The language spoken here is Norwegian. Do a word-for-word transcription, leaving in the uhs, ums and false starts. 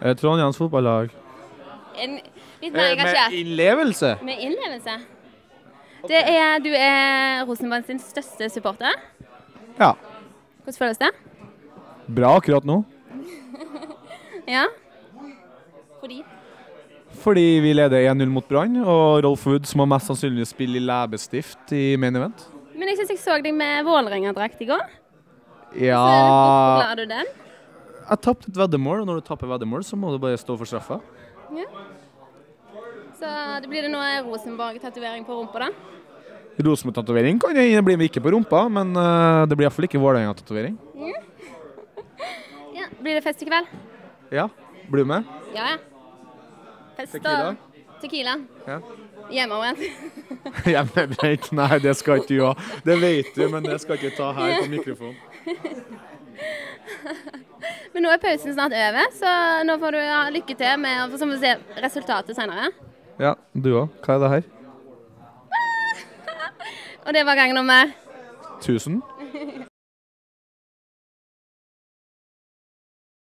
Eh, Trondheims fotballag. En, litt mer engasjert. Med innlevelse? Med innlevelse. Det er, du er Rosenborg sin største supporter. Ja. Hvordan føles det? Bra akkurat nå. Ja. Fordi? Fordi vi leder en null mot Brann, og Rolf Wood, som har mest sannsynlig spill i læbestift i main event. Men jeg synes jeg så deg med Vålerenga-drakt i går. Ja... Så hvorfor klarer du den? Jeg tappte et veddemål, og når du tapper veddemål, så må du bare stå for straffa. Ja. Så det blir det nå Rosenborg-tatovering på rumpa da? Rosenborg-tatovering kan jeg bli med ikke på rumpa, men uh, det blir i hvert fall ikke Vålerenga-tatovering. Mm. Ja, blir det fest i kveld? Ja, blir du med? Ja, ja. Fest Tequila? og tequila. Ja. Hjemmebrent. Hjemmebrent? Nei, det skal ikke du ha. Det vet du, men det skal ikke ta her på mikrofonen. Men nå er pausen snart over, så nå får du ha lykke til med å se resultatet senere. Ja, du også. Hva er det her? Og det var gang nummer? Tusen.